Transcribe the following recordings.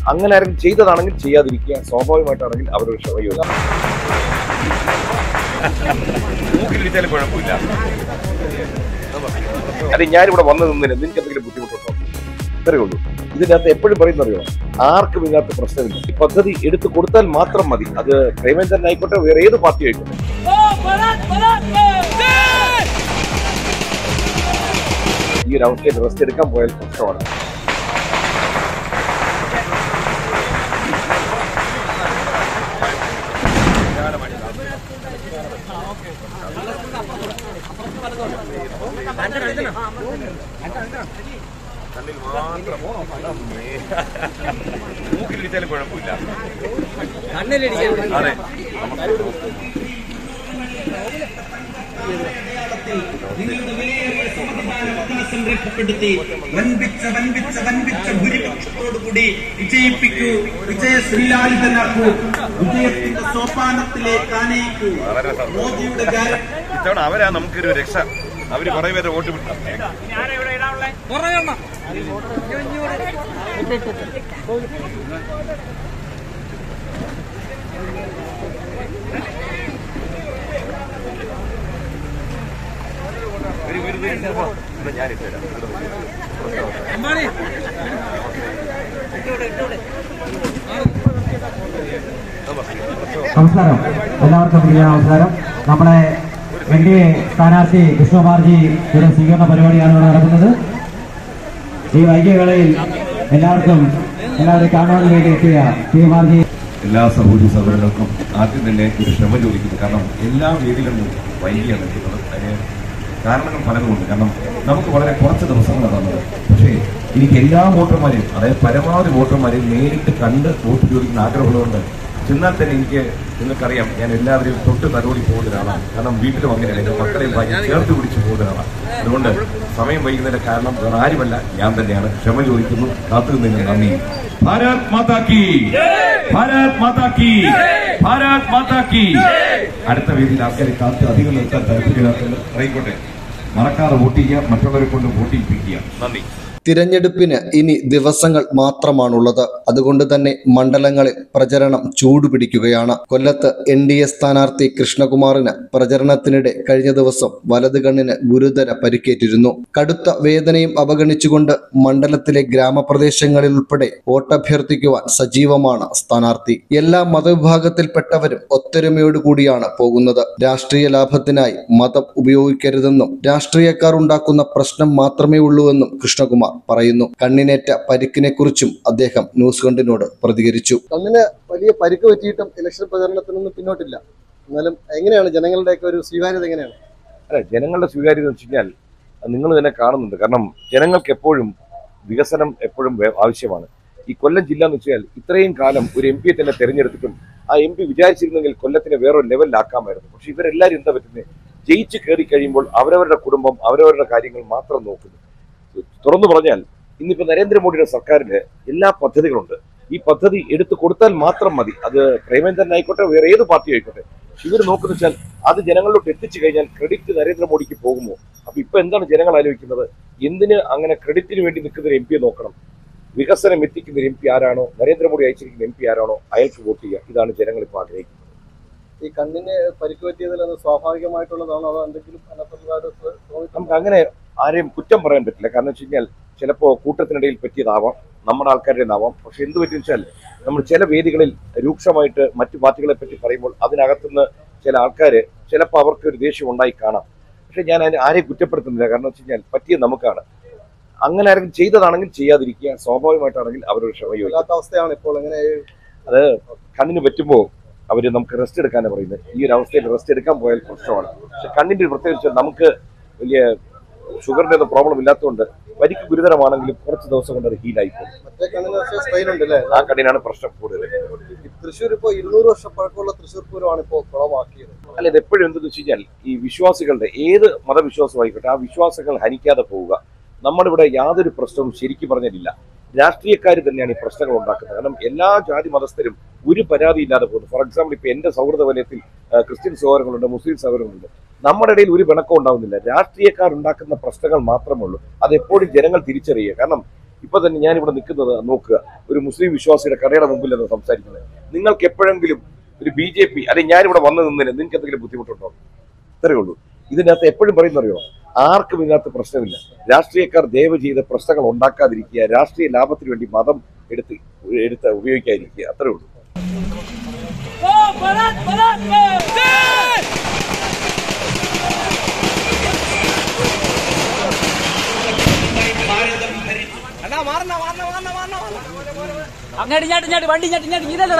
അങ്ങനെ ആരെങ്കിലും ചെയ്തതാണെങ്കിൽ ചെയ്യാതിരിക്കുക, സ്വാഭാവികമായിട്ടാണെങ്കിൽ അവരൊരു ക്ഷമയോഗ്യ. മൂക്കിലിടിച്ചാലും കുഴപ്പമില്ല. അല്ലെ ഞാനിവിടെ വന്നു നിന്നില്ല, നിനക്ക് എന്തെങ്കിലും ബുദ്ധിമുട്ടുണ്ടോ? ഇത്രയേ ഉള്ളൂ. ഇതിനകത്ത് എപ്പോഴും പറയുന്നറിയോ, ആർക്കും ഇതിനകത്ത് പ്രശ്നമില്ല. ഈ പദ്ധതി എടുത്തു കൊടുത്താൽ മാത്രം മതി. അത് പ്രേമചന്ദ്രൻ ആയിക്കോട്ടെ, വേറെ ഏത് പാർട്ടി ആയിക്കോട്ടെ. ഈ ഒരു അവസ്ഥയിൽ റെസ്റ്റ് എടുക്കാൻ പോയാൽ പ്രശ്നമാണ്. മൂക്കിലിടിച്ചാലും കുഴപ്പമില്ല. അതെ, രേഖപ്പെടുത്തി വൻപിച്ച ഭൂരിപക്ഷത്തോടുകൂടി വിജയിപ്പിക്കൂ, വിജയശ്രീലാളിതനാക്കൂ, വിജയത്തിന്റെ സോപാനത്തിലേക്ക് ആനയിക്കൂ. മോദിയുടെ ഇത്തവണ അവരാ നമുക്കൊരു രക്ഷ. അവര് കുറെ പേരെ വോട്ട് വിട്ടു. നമസ്കാരം, എല്ലാവർക്കും പ്രിയ നമസ്കാരം. നമ്മുടെ NDA സ്ഥാനാർത്ഥി കൃഷ്ണകുമാർജി ഇവിടെ സ്വീകരണ പരിപാടിയാണ് ഇവിടെ നടക്കുന്നത്. ഈ വൈകിയ വേളയിൽ എല്ലാവരും കാണുവാൻ വേണ്ടി എത്തിയ കൃഷ്ണകുമാർജി എല്ലാ സഹോദരി സഹോദരങ്ങൾക്കും ആദ്യം തന്നെ ഒരു ക്ഷമ ചോദിക്കുന്നു. കാരണം എല്ലാ വേദികളിലും വൈകിയാണ് എത്തുന്നത്. അതിന് കാരണങ്ങൾ പലതുമുണ്ട്. കാരണം നമുക്ക് വളരെ കുറച്ച് ദിവസങ്ങളാണ് തന്നത്. പക്ഷേ എനിക്ക് എല്ലാ വോട്ടർമാരെയും, അതായത് പരമാവധി വോട്ടർമാരെയും നേരിട്ട് കണ്ട് വോട്ട് ചോദിക്കുന്ന ആഗ്രഹമുള്ളതുകൊണ്ട് ചെന്നാൽ തന്നെ എനിക്ക്, നിങ്ങൾക്കറിയാം, ഞാൻ എല്ലാവരെയും തൊട്ട് തലോടി പോകുന്ന ഒരാളാണ്. കാരണം വീട്ടിലും അങ്ങനെയല്ല, എൻ്റെ മക്കളെയും ചേർത്ത് പിടിച്ച് പോകുന്ന ഒരാളാണ്. അതുകൊണ്ട് സമയം വൈകുന്നതിന്റെ കാരണം വേറെ ആരുമല്ല, ഞാൻ തന്നെയാണ്. ക്ഷമ ചോദിക്കുന്നു. കാത്തുനിന്നതിന് നന്ദി. ഭാരത് മാതാ കി, ഭാരത് മാതാ കി, ഭാരത് മാതാ കി. അടുത്ത വേദിയിൽ ആൾക്കാരെ കാത്ത് അധികം നിർത്താൻ താല്പര്യമില്ലാത്തത് ആയിക്കോട്ടെ, മറക്കാതെ വോട്ട് ചെയ്യുക, മറ്റുള്ളവരെ കൊണ്ട് വോട്ട് ചെയ്യിപ്പിക്കുക. നന്ദി. തിരഞ്ഞെടുപ്പിന് ഇനി ദിവസങ്ങൾ മാത്രമാണുള്ളത്. അതുകൊണ്ട് തന്നെ മണ്ഡലങ്ങളിൽ പ്രചരണം ചൂടുപിടിക്കുകയാണ്. കൊല്ലത്ത് NDA സ്ഥാനാർത്ഥി കൃഷ്ണകുമാറിന് പ്രചരണത്തിനിടെ കഴിഞ്ഞ ദിവസം വലത് കണ്ണിന് ഗുരുതര പരിക്കേറ്റിരുന്നു. കടുത്ത വേദനയും അവഗണിച്ചുകൊണ്ട് മണ്ഡലത്തിലെ ഗ്രാമപ്രദേശങ്ങളിൽ ഉൾപ്പെടെ വോട്ടഭ്യർത്ഥിക്കുവാൻ സജീവമാണ് സ്ഥാനാർത്ഥി. എല്ലാ മതവിഭാഗത്തിൽപ്പെട്ടവരും ഒത്തൊരുമയോടുകൂടിയാണ് പോകുന്നത്. രാഷ്ട്രീയ ലാഭത്തിനായി മതം ഉപയോഗിക്കരുതെന്നും രാഷ്ട്രീയക്കാർ ഉണ്ടാക്കുന്ന പ്രശ്നം മാത്രമേ ഉള്ളൂവെന്നും കൃഷ്ണകുമാർ പറയുന്നു. കണ്ണിനേറ്റ പരിക്കിനെ കുറിച്ചും അദ്ദേഹം ന്യൂസ് കണ്ടിനോട് പ്രതികരിച്ചു. കണ്ണിന് വലിയ പരിക്ക് പറ്റിയിട്ടും ഇലക്ഷൻ പ്രചരണത്തിനൊന്നും പിന്നോട്ടില്ല. എന്നാലും എങ്ങനെയാണ് ജനങ്ങളുടെയൊക്കെ ഒരു സ്വീകാര്യത എങ്ങനെയാണ്? അല്ല, ജനങ്ങളുടെ സ്വീകാര്യത എന്ന് വെച്ച് കഴിഞ്ഞാൽ നിങ്ങൾ തന്നെ കാണുന്നുണ്ട്. കാരണം ജനങ്ങൾക്ക് എപ്പോഴും വികസനം എപ്പോഴും ആവശ്യമാണ്. ഈ കൊല്ലം ജില്ല എന്ന് വെച്ചാൽ ഇത്രയും കാലം ഒരു MP തന്നെ തെരഞ്ഞെടുത്തിട്ടും ആ MP വിചാരിച്ചിരുന്നെങ്കിൽ കൊല്ലത്തിനെ വേറൊരു ലെവലിലാക്കാമായിരുന്നു. പക്ഷെ ഇവരെല്ലാവരും എന്താ പറ്റുന്നത്, ജയിച്ച് കയറി കഴിയുമ്പോൾ അവരവരുടെ കുടുംബം, അവരവരുടെ കാര്യങ്ങൾ മാത്രം നോക്കുന്നു. തുറന്നു പറഞ്ഞാൽ ഇന്നിപ്പോ നരേന്ദ്രമോദിയുടെ സർക്കാരിന് എല്ലാ പദ്ധതികളുണ്ട്. ഈ പദ്ധതി എടുത്തു കൊടുത്താൽ മാത്രം മതി. അത് പ്രേമചന്ദ്രൻ ആയിക്കോട്ടെ, വേറെ ഏത് പാർട്ടി ആയിക്കോട്ടെ. ഇവർ നോക്കുന്ന വെച്ചാൽ അത് ജനങ്ങളിലോട്ട് എത്തിച്ചു കഴിഞ്ഞാൽ ക്രെഡിറ്റ് നരേന്ദ്രമോദിക്ക് പോകുമോ? അപ്പൊ ഇപ്പൊ എന്താണ് ജനങ്ങൾ ആലോചിക്കുന്നത്? എന്തിന് അങ്ങനെ ക്രെഡിറ്റിന് വേണ്ടി നിൽക്കുന്ന ഒരു MP നോക്കണം? വികസനം എത്തിക്കുന്ന ഒരു MP ആരാണോ, നരേന്ദ്രമോദി അയച്ചിരിക്കുന്ന MP ആരാണോ, അയാൾക്ക് വോട്ട് ചെയ്യുക. ഇതാണ് ജനങ്ങൾ ഇപ്പോൾ ആഗ്രഹിക്കുന്നത്. ഈ കണ്ണിന് പരിക്ക് പറ്റിയതിൽ അത് സ്വാഭാവികമായിട്ടുള്ളതാണോ, അതോ എന്തെങ്കിലും നമുക്ക് അങ്ങനെ ആരെയും കുറ്റം പറയാൻ പറ്റില്ല. കാരണം വെച്ച് കഴിഞ്ഞാൽ ചിലപ്പോൾ കൂട്ടത്തിനിടയിൽ പറ്റിയതാവാം, നമ്മുടെ ആൾക്കാരുടേതാവാം. പക്ഷെ എന്ത് പറ്റും വെച്ചാൽ നമ്മൾ ചില വേദികളിൽ രൂക്ഷമായിട്ട് മറ്റു പാർട്ടികളെ പറ്റി പറയുമ്പോൾ അതിനകത്തുനിന്ന് ചില ആൾക്കാർ ചിലപ്പോൾ അവർക്ക് ഒരു ദേഷ്യം ഉണ്ടായി കാണാം. പക്ഷെ ഞാൻ ആരെയും കുറ്റപ്പെടുത്തുന്നില്ല. കാരണം വെച്ച് കഴിഞ്ഞാൽ പറ്റിയത് നമുക്കാണ്. അങ്ങനെ ആരെങ്കിലും ചെയ്തതാണെങ്കിൽ ചെയ്യാതിരിക്കുക, സ്വാഭാവികമായിട്ടാണെങ്കിൽ അവരൊരു ക്ഷമയോഗ്യ അവസ്ഥയാണ് ഇപ്പോൾ. എങ്ങനെ അത് കണ്ണിന് പറ്റുമ്പോൾ അവര് നമുക്ക് റെസ്റ്റ് എടുക്കാനാണ് പറയുന്നത്. ഈ ഒരു അവസ്ഥയിൽ റെസ്റ്റ് എടുക്കാൻ പോയാൽ പ്രശ്നമാണ്. പക്ഷെ കണ്ണിന്റെ പ്രത്യേകിച്ച് നമുക്ക് വലിയ ഷുഗറിന്റെ ഒന്നും പ്രോബ്ലം ഇല്ലാത്തതുകൊണ്ട് പരിക്ക് ഗുരുതരമാണെങ്കിലും കുറച്ച് ദിവസം കൊണ്ട് അത് ഹീലായി പോകും. ആ കണ്ണിനാണ് പ്രശ്നം കൂടുതൽ. തൃശ്ശൂർ ഇപ്പോൾ 200 വർഷം പഴക്കമുള്ള തൃശ്ശൂർ പൂരമാണ് ഇപ്പോൾ കുളമാക്കിയത്. അല്ല, ഇത് എപ്പോഴും എന്തെന്ന് വെച്ച് കഴിഞ്ഞാൽ ഈ വിശ്വാസികളുടെ ഏത് മതവിശ്വാസമായിക്കോട്ടെ ആ വിശ്വാസങ്ങൾ ഹനിക്കാതെ പോവുക. നമ്മളിവിടെ യാതൊരു പ്രശ്നവും ശരിക്കും പറഞ്ഞിട്ടില്ല. രാഷ്ട്രീയക്കാർ തന്നെയാണ് ഈ പ്രശ്നങ്ങൾ ഉണ്ടാക്കുന്നത്. കാരണം എല്ലാ ജാതി മതസ്ഥരും ഒരു പരാതി ഇല്ലാതെ പോകുന്നു. ഫോർ എക്സാമ്പിൾ, ഇപ്പൊ എന്റെ സൗഹൃദ വലയത്തിൽ ക്രിസ്ത്യൻ സഹോദരങ്ങളുണ്ട്, മുസ്ലിം സഹോദരങ്ങളുണ്ട്. നമ്മുടെ ഇടയിൽ ഒരു പിണക്കം ഉണ്ടാവുന്നില്ല. രാഷ്ട്രീയക്കാർ ഉണ്ടാക്കുന്ന പ്രശ്നങ്ങൾ മാത്രമേ ഉള്ളൂ. അതെപ്പോഴും ജനങ്ങൾ തിരിച്ചറിയുക. കാരണം ഇപ്പൊ തന്നെ ഞാനിവിടെ നിൽക്കുന്നത് നോക്കുക, ഒരു മുസ്ലിം വിശ്വാസിയുടെ കടയുടെ മുമ്പിൽ നിന്ന് സംസാരിക്കുന്നത്. നിങ്ങൾക്ക് എപ്പോഴെങ്കിലും ഒരു BJP അല്ലെങ്കിൽ ഞാനിവിടെ വന്നു നിന്നതിന് നിങ്ങൾക്ക് എന്തെങ്കിലും ബുദ്ധിമുട്ടുണ്ടോ? ഇത്രയേ ഉള്ളൂ. ഇതിനകത്ത് എപ്പോഴും പറയുന്നറിയോ, ആർക്കും ഇതിനകത്ത് പ്രശ്നമില്ല. രാഷ്ട്രീയക്കാർ ദയവ് ചെയ്ത് പ്രശ്നങ്ങൾ ഉണ്ടാക്കാതിരിക്കുക, രാഷ്ട്രീയ ലാഭത്തിന് വേണ്ടി മതം എടുത്ത് ഉപയോഗിക്കാതിരിക്കുക, അത്രേ ഉള്ളൂ. അങ്ങോട്ട് വണ്ടി ഇതല്ലേ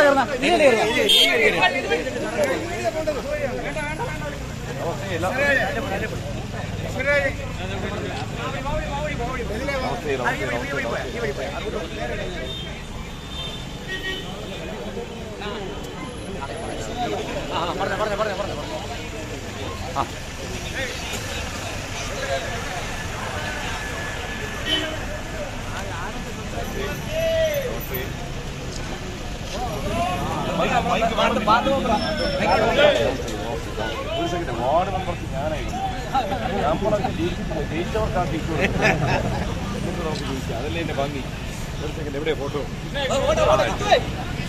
വാർഡ് നമ്പർക്ക് ഞാനായിരുന്നു, ജയിച്ചവർക്കാക്കി അതല്ലേ എന്റെ ഭംഗി. ഒരു സെക്കൻഡ്, എവിടെയാ ഫോട്ടോ?